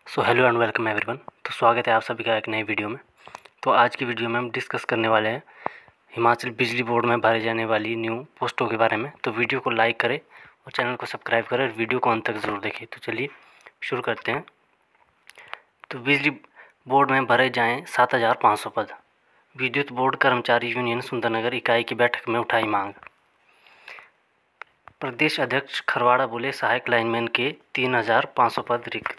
So hello and welcome everyone. तो स्वागत है आप सभी का एक नई वीडियो में। तो आज की वीडियो में हम डिस्कस करने वाले हैं हिमाचल बिजली बोर्ड में भरे जाने वाली न्यू पोस्टों के बारे में। तो वीडियो को लाइक करें और चैनल को सब्सक्राइब करें और वीडियो को अंत तक ज़रूर देखें। तो चलिए शुरू करते हैं। तो बिजली बोर्ड में भरे जाएँ 7,500 पद। विद्युत बोर्ड कर्मचारी यूनियन सुंदरनगर इकाई की बैठक में उठाई मांग। प्रदेश अध्यक्ष खरवाड़ा बोले सहायक लाइनमैन के 3,500 पद रिक्त।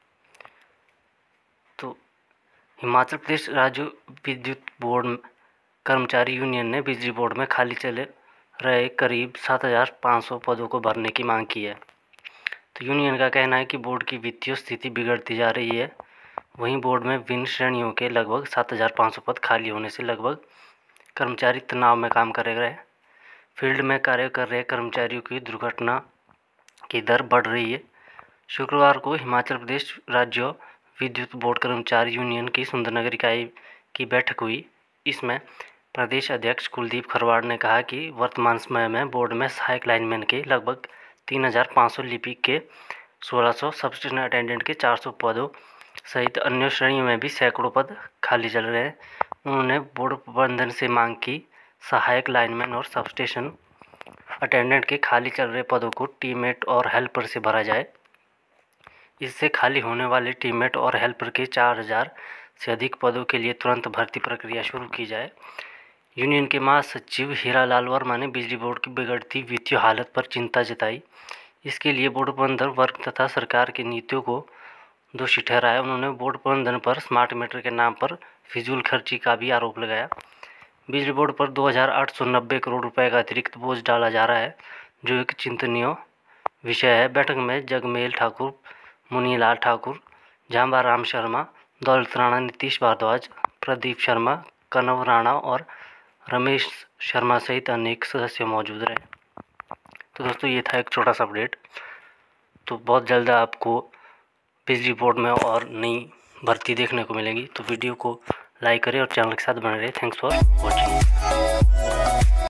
तो हिमाचल प्रदेश राज्य विद्युत बोर्ड कर्मचारी यूनियन ने बिजली बोर्ड में खाली चले रहे करीब 7,500 पदों को भरने की मांग की है। तो यूनियन का कहना है कि बोर्ड की वित्तीय स्थिति बिगड़ती जा रही है। वहीं बोर्ड में विभिन्न श्रेणियों के लगभग 7,500 पद खाली होने से लगभग कर्मचारी तनाव में काम कर रहे हैं। फील्ड में कार्य कर रहे कर्मचारियों की दुर्घटना की दर बढ़ रही है। शुक्रवार को हिमाचल प्रदेश राज्य विद्युत बोर्ड कर्मचारी यूनियन की सुंदरनगर इकाई की बैठक हुई। इसमें प्रदेश अध्यक्ष कुलदीप खरवाड़ ने कहा कि वर्तमान समय में बोर्ड में सहायक लाइनमैन के लगभग 3,500, लिपिक के 1,600, सब्स्टेशन अटेंडेंट के 400 पदों सहित अन्य श्रेणियों में भी सैकड़ों पद खाली चल रहे हैं। उन्होंने बोर्ड प्रबंधन से मांग की सहायक लाइनमैन और सबस्टेशन अटेंडेंट के खाली चल रहे पदों को टीममेट और हेल्पर से भरा जाए। इससे खाली होने वाले टीममेट और हेल्पर के 4,000 से अधिक पदों के लिए तुरंत भर्ती प्रक्रिया शुरू की जाए। यूनियन के महासचिव हीरालाल वर्मा ने बिजली बोर्ड की बिगड़ती वित्तीय हालत पर चिंता जताई। इसके लिए बोर्ड प्रबंधन वर्ग तथा सरकार की नीतियों को दोषी ठहराया। उन्होंने बोर्ड प्रबंधन पर स्मार्ट मीटर के नाम पर फिजूल खर्ची का भी आरोप लगाया। बिजली बोर्ड पर 2,890 करोड़ रुपए का अतिरिक्त बोझ डाला जा रहा है, जो एक चिंतनीय विषय है। बैठक में जगमेल ठाकुर, मुनीलाल ठाकुर, जांबा राम शर्मा, दौलत राणा, नीतीश भारद्वाज, प्रदीप शर्मा, कनव राणा और रमेश शर्मा सहित अनेक सदस्य मौजूद रहे। तो दोस्तों ये था एक छोटा सा अपडेट। तो बहुत जल्द आपको बिजली बोर्ड में और नई भर्ती देखने को मिलेगी। तो वीडियो को लाइक करें और चैनल के साथ बने रहे। Thanks for watching.